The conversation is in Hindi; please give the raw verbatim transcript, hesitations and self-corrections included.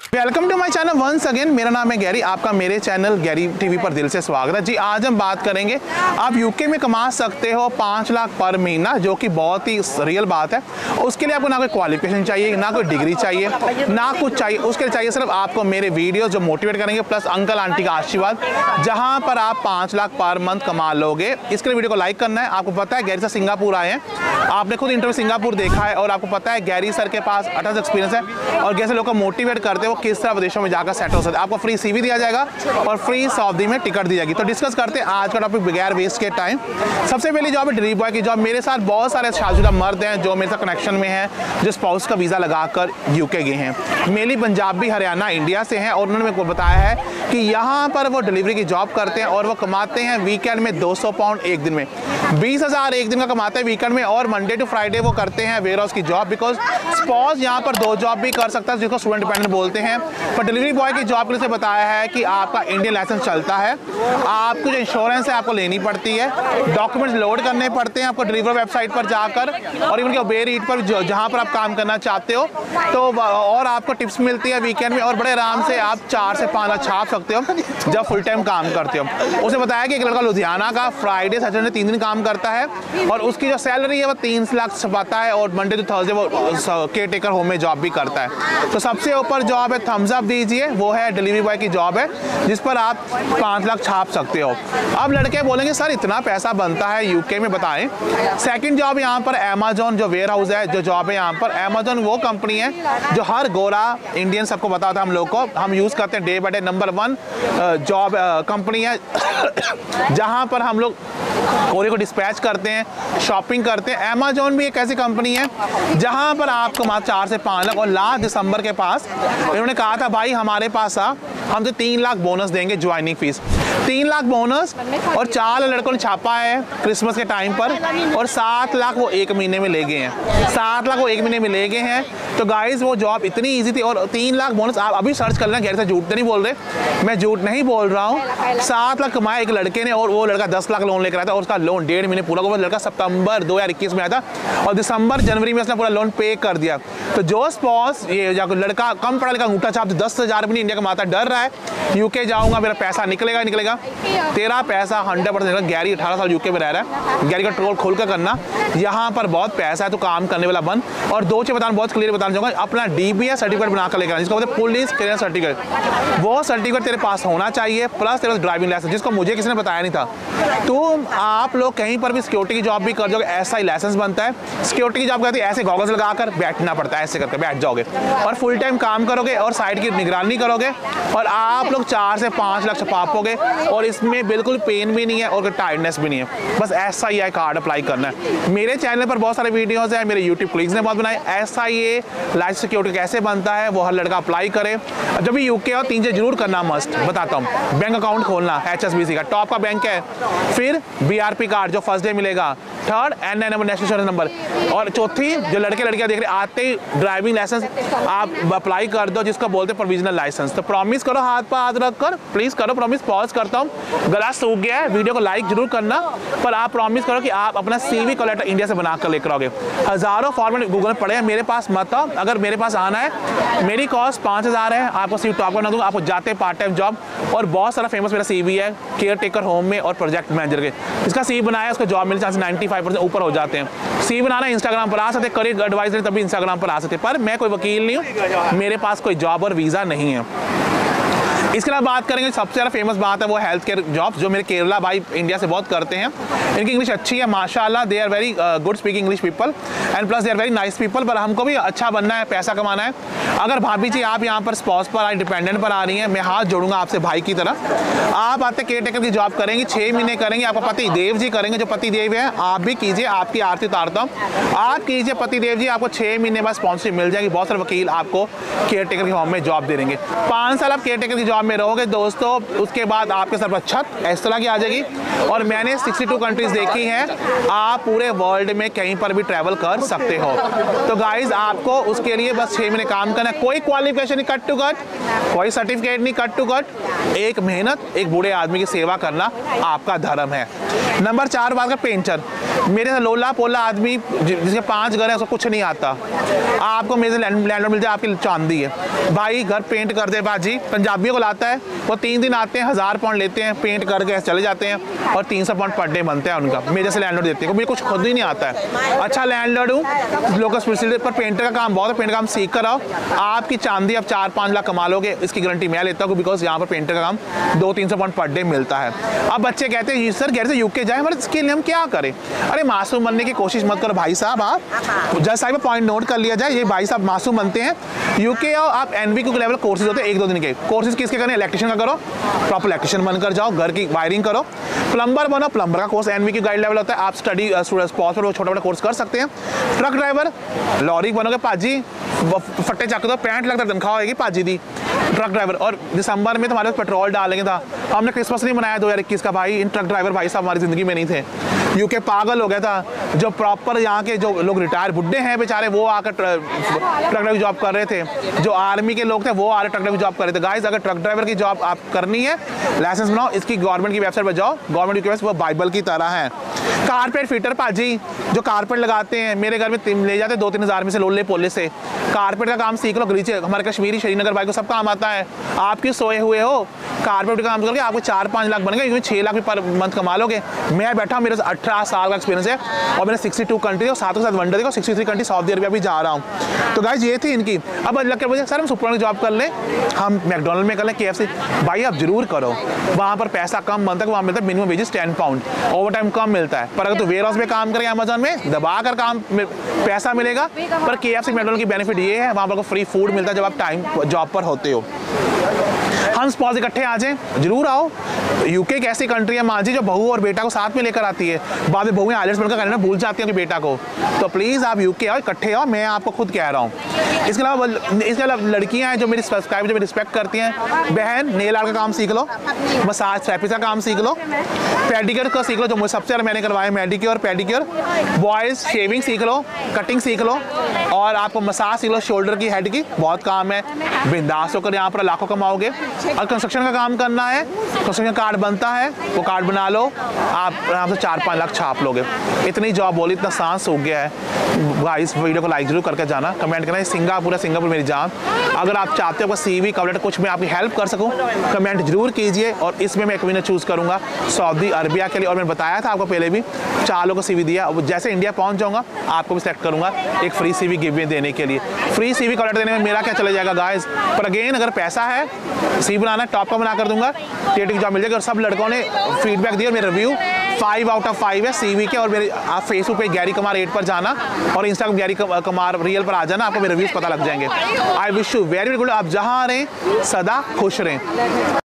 Welcome to my channel once again. मेरा नाम है गैरी, आपका मेरे चैनल गैरी टीवी पर दिल से स्वागत है जी। आज हम बात करेंगे, आप यूके में कमा सकते हो पाँच लाख पर महीना, जो कि बहुत ही रियल बात है। उसके लिए आपको ना कोई क्वालिफिकेशन चाहिए, ना कोई डिग्री चाहिए, ना कुछ चाहिए। उसके लिए चाहिए सिर्फ आपको मेरे वीडियो जो मोटिवेट करेंगे, प्लस अंकल आंटी का आशीर्वाद, जहाँ पर आप पाँच लाख पर मंथ कमा लोगे। इसके लिए वीडियो को लाइक करना है। आपको पता है गैरी सर सिंगापुर आए हैं, आपने खुद इंटरव्यू सिंगापुर देखा है, और आपको पता है गैरी सर के पास अठारह एक्सपीरियंस है और कैसे लोग को मोटिवेट करते हैं वो किस तरह विदेशों में जाकर सेट हो सकते हैं। आपको फ्री सीवी दिया जाएगा और फ्री सऊदी में टिकट दी जाएगी। तो डिस्कस करते हैं आज का टॉपिक बगैर वेस्ट के टाइम। सबसे पहली जॉब है डिलीवरी बॉय की जॉब। मेरे साथ बहुत सारे शादीशुदा मर्द हैं जो मेरे साथ कनेक्शन में हैं, जो स्पाउस का वीज़ा लगाकर यूके गए हैं। मेनली पंजाबी, हरियाणा, इंडिया से हैं, और उन्होंने मेरे को बताया है कि यहाँ पर वो डिलीवरी की जॉब करते हैं और वो कमाते हैं वीकेंड में दो सौ पाउंड एक दिन में, बीस हज़ार एक दिन का कमाते हैं वीकेंड में, और मंडे टू फ्राइडे वो करते हैं वेयर हाउस की जॉब। बिकॉज स्पाउस यहाँ पर दो जॉब भी कर सकता है, जिसको स्टूडेंट डिपेंडेंट बोलते हैं। पर डिलीवरी बॉय की जॉब के लिए से बताया है कि आपका इंडियन लाइसेंस चलता है, आपको जो इंश्योरेंस है आपको लेनी पड़ती है, डॉक्यूमेंट्स लोड करने पड़ते हैं आपको डिलीवरी वेबसाइट पर जाकर, और इवन के उबेर ईट पर जहाँ पर आप काम करना चाहते हो। तो और आपको टिप्स मिलती है वीकेंड में, और बड़े आराम से आप चार से पाँच लाख छाप सकते हो जब फुल टाइम काम करते हो। उसे बताया कि एक लड़का लुधियाना का फ्राइडे सैटरडे तीन दिन काम करता है, और उसकी जो सैलरी है वो तीन लाख छपाता है, और मंडे टू थर्सडे वो केयर टेकर होम में जॉब भी करता है। तो सबसे ऊपर जॉब है, थम्स अप दीजिए, वो है डिलीवरी बॉय की जॉब है, जिस पर आप पाँच लाख छाप सकते हो। अब लड़के बोलेंगे सर इतना पैसा बनता है यूके में, बताएं। सेकंड जॉब यहाँ पर अमेज़न जो वेयर हाउस है, जो जॉब है यहाँ पर अमेज़न वो कंपनी है जो हर गोरा इंडियन सबको पता था, हम लोग को हम यूज़ करते हैं day by day. Number one job company है जहाँ पर हम लोग कोरियर को डिस्पैच करते हैं, शॉपिंग करते हैं। अमेज़न भी एक ऐसी कंपनी है जहाँ पर आपको मात्र चार से पाँच लाख, और लास्ट दिसंबर के पास इन्होंने कहा था भाई हमारे पास आ, हम तो तीन लाख बोनस देंगे ज्वाइनिंग फीस, तीन लाख बोनस, और चार लड़कों ने छापा है क्रिसमस के टाइम पर, और सात लाख वो एक महीने में ले गए हैं, सात लाख वो एक महीने में ले गए हैं। तो गाइस वो जॉब इतनी इजी थी, और तीन लाख बोनस आप अभी सर्च कर लेना, गैर से झूठ तो नहीं बोल रहे, मैं झूठ नहीं बोल रहा हूँ। सात लाख कमाया एक लड़के ने, और वो लड़का दस लाख लोन लेकर आया था, और उसका लोन डेढ़ महीने पूरा हुआ। लड़का सितंबर दो हज़ार इक्कीस में आया था, और दिसंबर जनवरी में उसने पूरा लोन पे कर दिया। तो जो स्पॉस ये लड़का कम पढ़ा लिखा अंगूठा छाप दस हज़ार भी इंडिया कमाता, डर रहा है यूके जाऊंगा मेरा पैसा निकलेगा निकलेगा, तेरा पैसा हंड्रेड परसेंट। गैरी अठारह साल यूके में रह रहा है, गैरी का ट्रोल खोल कर करना, यहाँ पर बहुत पैसा है, तो काम करने वाला बन। और दो चीज बताना बहुत क्लियर बताना चाहूँगा, अपना डीबीएस सर्टिफिकेट बनाकर लेकर, जिसको बोलते हैं पुलिस क्लियरेंस सर्टिफिकेट, वो सर्टिफिकेट तेरे पास होना चाहिए, प्लस तेरे पास ड्राइविंग लाइसेंस, जिसको मुझे किसी ने बताया नहीं था। तो आप लोग कहीं पर भी सिक्योरिटी की जॉब भी कर जाओगे, ऐसा ही लाइसेंस बनता है। सिक्योरिटी की जॉब करती है ऐसे गॉगल्स लगाकर बैठना पड़ता है, ऐसे करके बैठ जाओगे और फुल टाइम काम करोगे और साइड की निगरानी करोगे, और आप लोग चार से पाँच लाख छपापोगे, और इसमें बिल्कुल पेन भी नहीं है और टायर्डनेस भी नहीं है। बस ऐसा ही है, कार्ड अप्लाई करना है। मेरे चैनल पर बहुत सारे वीडियोस हैं, मेरे यूट्यूब क्लिक्स ने बहुत बनाए। ऐसा ये लाइफ सिक्योरिटी कैसे बनता है वो हर लड़का अप्लाई करे। जब भी यूके हो तीन चीज़ जरूर करना मस्ट, बताता हूँ। बैंक अकाउंट खोलना एच एस बी सी का, टॉप का बैंक है, फिर बी आर पी कार्ड जो फर्स्ट डे मिलेगा, third N I number, national insurance number, और चौथी जो लड़के लड़कियां देख रहे आते ही ड्राइविंग लाइसेंस आप अप्लाई कर दो, जिसको बोलते हैं प्रोविजनल लाइसेंस। तो प्रॉमिस करो हाथ पर हाथ रख कर, प्लीज करो प्रॉमिस। पॉज करता हूँ, गला सूख गया है, वीडियो को लाइक जरूर करना, पर आप प्रॉमिस करो कि आप अपना सीवी को लेटर इंडिया से बना कर लेकर आओगे। हजारों फॉर्मेट गूगल में पड़े हैं, मेरे पास मत आओ। अगर मेरे पास आना है, मेरी कॉस्ट पाँच हज़ार है, आपको सीवी टॉप करना दूंगा, आपको जाते पार्ट टाइम जॉब, और बहुत सारा फेमस मेरा सीवी है केयर टेकर होम में और प्रोजेक्ट मैनेजर के। इसका सीवी बनाया, उसको जॉब मिलने चांस नाइन्टी फाइव परसेंट ऊपर हो जाते हैं। सी बनाना इंस्टाग्राम पर आ सकते, करियर एडवाइजर तभी इंस्टाग्राम पर आ सकते, पर मैं कोई वकील नहीं हूँ, मेरे पास कोई जॉब और वीज़ा नहीं है। इसके अलावा बात करेंगे, सबसे ज़्यादा फेमस बात है वो हेल्थ केयर जॉब्स, जो मेरे केरला भाई इंडिया से बहुत करते हैं। इनकी इंग्लिश अच्छी है माशाल्लाह, they are very good speaking English people, and plus they are very nice people. पर हमको भी अच्छा बनना है, पैसा कमाना है। अगर भाभी जी आप यहाँ पर स्पॉस पर, डिपेंडेंट पर आ रही हैं, मैं हाथ जोड़ूंगा आपसे भाई की तरह। आप आते केयर टेकर की जॉब करेंगे, छः महीने करेंगे, आपका पति देव जी करेंगे, जो पति देव है आप भी कीजिए, आपकी आरती उतारता हूँ, आप कीजिए पति देव जी, आपको छः महीने बाद स्पॉन्सरशिप मिल जाएगी। बहुत सारे वकील आपको केयर टेकर के होम में जॉब दे देंगे। पाँच साल आप केयर टेकर की जॉब जॉब में रहोगे दोस्तों, उसके बाद आपके सर पर छत इस तरह की आ जाएगी। और मैंने बासठ कंट्रीज देखी हैं, आप पूरे वर्ल्ड में कहीं पर भी ट्रैवल कर सकते हो। तो गाइज आपको उसके लिए बस छः महीने काम करना है, कोई क्वालिफिकेशन नहीं कट टू कट, कोई सर्टिफिकेट नहीं कट टू कट, एक मेहनत, एक बूढ़े आदमी की सेवा करना आपका धर्म है। नंबर चार बात का पेंटर, मेरे से लोला पोला आदमी जिसके पांच घर है उसको कुछ नहीं आता, आपको मेरे से लैंडलॉर्ड मिल जाए, आपकी चांदी है भाई, घर पेंट कर दे बाजी। पंजाबियों को लाता है, वो तीन दिन आते हैं, हज़ार पाउंड लेते हैं, पेंट करके चले जाते हैं और तीन सौ पाउंड पर डे बनते हैं उनका। मेरे जैसे लैंडलॉर्ड देते हैं, मुझे कुछ खुद ही नहीं आता है। अच्छा लैंडलॉर्ड हूँ, लोकल स्पेशलिस्ट, पर पेंटर का काम बहुत है, पेंटर का काम सीख कर आओ, आपकी चांदी अब चार पाँच लाख कमा लोगे, इसकी गारंटी मैं लेता हूँ, बिकॉज यहाँ पर पेंटर का काम दो तीन सौ पाउंड पर डे मिलता है। अब बच्चे कहते हैं सर घर से यूके जाए, हमारे इसके लिए हम क्या करें? अरे मासूम बनने की कोशिश मत करो भाई साहब, आप जज साहब पॉइंट नोट कर लिया जाए, ये भाई साहब मासूम बनते हैं। यूके आओ, आप एनवीक्यू के लेवल कोर्सेज होते हैं एक दो दिन के, कोर्सेज किसके करने? इलेक्ट्रिशियन का करो, प्रॉपर इलेक्ट्रिशियन बनकर जाओ, घर की वायरिंग करो। प्लम्बर बनो, प्लम्बर का कोर्स एनवीक्यू गाइड लेवल होता है, आप स्टडी स्टूडेंट्स पर वो छोटा बड़ा कोर्स कर सकते हैं। ट्रक ड्राइवर, लॉरी बनोगे पाजी, फट्टे चक दो, पैंठ लाख तक तनख्वाह होगी पाजी दी ट्रक ड्राइवर। और दिसंबर में तुम्हारे पेट्रोल डालेंगे था, हमने क्रिसमस नहीं मनाया दो हज़ार इक्कीस का भाई, इन ट्रक ड्राइवर भाई साहब हमारी ज़िंदगी में नहीं थे। यूके पागल हो गया था, जो प्रॉपर यहाँ के जो लोग रिटायर बुड्ढे हैं बेचारे, वो आकर ट्रक ड्राइवर जॉब कर रहे थे, जो आर्मी के लोग थे वो आ रहे ट्रक ड्राइवर जॉब कर रहे थे। गाइस अगर ट्रक ड्राइवर की जॉब आप करनी है, लाइसेंस बनाओ, इसकी गवर्नमेंट की वेबसाइट पर जाओ, गवर्नमेंट की वेबसाइट वो बाइबल की तरह है। कारपेट फिटर पाजी, जो कारपेट लगाते हैं, मेरे घर में ले जाते दो तीन हज़ार में से लोले पोले से, कारपेट का काम सीख लो, गलीचे हमारे कश्मीरी श्रीनगर भाई को सब काम आता है। आप क्यों सोए हुए हो? कारपेट का काम करके आपको चार पाँच लाख बनेगा, इसमें छः लाख भी पर मंथ कमा लोगे। मैं बैठा, मेरे अठारह साल का एक्सपीरियंस है और मैंने बासठ कंट्री और साथ के साथ वनडे देखो तिरसठ कंट्री सऊदी अरबिया भी जा रहा हूँ। तो गाइस ये थी इनकी। अब लग के बोले सर हम सुपर में जॉब कर लें, हम मैकडोनल्ड में कर लें, केएफसी, भाई आप जरूर करो, वहाँ पर पैसा कम बनता है, वहाँ मिलता है minimum wages ten pound, overtime कम मिलता है। पर अगर तो वेयर हाउस में काम करें अमेजोन में, दबा कर काम पैसा मिलेगा। पर केएफसी मैकडोनल्ड की बेनिफिट ये है, वहाँ पर फ्री फूड मिलता है जब आप टाइम जॉब पर होते हो। हम स्पॉज इकट्ठे आ जाएं, जरूर आओ। यूके एक ऐसी कंट्री है मांझी जो बहू और बेटा को साथ में लेकर आती है, बाद में बहुएं आइलेट्स बनकर कहना भूल जाती हैं अपने बेटा को। तो प्लीज़ आप यूके आओ, इकट्ठे आओ, मैं आपको खुद कह रहा हूँ। इसके अलावा इसके अलावा लड़कियाँ हैं जो मेरी सब्सक्राइब जो मेरी रिस्पेक्ट करती हैं, बहन नेल आर्ट का काम सीख लो, मसाज थेरेपी का काम सीख लो, पेडिक्योर का सीख लो, जो मुझे सबसे ज़्यादा मैंने करवाया मेडिक्योर पेडिक्योर, बॉयज़ शेविंग सीख लो, कटिंग सीख लो, और आपको मसाज सीख लो शोल्डर की, हेड की, बहुत काम है। बिंदास होकर यहाँ पर लाखों कमाओगे। और कंस्ट्रक्शन का काम करना है, कंस्ट्रक्शन कार्ड बनता है, वो कार्ड बना लो, आप आराम से चार पाँच लाख छाप लोगे। इतनी जॉब बोली, इतना सांस हो गया है भाई। इस वीडियो को लाइक जरूर करके जाना, कमेंट करना। सिंगापुर है, सिंगापुर मेरी जान। अगर आप चाहते हो सीवी कवर लेटर कुछ मैं आपकी हेल्प कर सकूं, कमेंट जरूर कीजिए, और इसमें मैं एक विनर चूज़ करूंगा सऊदी अरबिया के लिए। और मैंने बताया था आपको पहले भी, चार लोगों को सीवी दिया, जैसे इंडिया पहुंच जाऊंगा आपको भी सिलेक्ट करूंगा एक फ्री सीवी गिव में देने के लिए। फ्री सीवी कवर लेटर देने में मेरा क्या चला जाएगा गाइस, पर अगेन अगर पैसा है, सीवी बनाना टॉप का बना कर दूंगा, टेट की जॉब मिल जाएगी। और सब लड़कों ने फीडबैक दिया, मेरे review five out of five है सीवी के। और मेरे आप फेसबुक पे गैरी कुमार एट पर जाना और इंस्टाग्राम गैरी कुमार रियल पर आ जाना, आपको मेरे रिव्यूज पता लग जाएंगे। I wish you very good, आप जहाँ रहें सदा खुश रहें।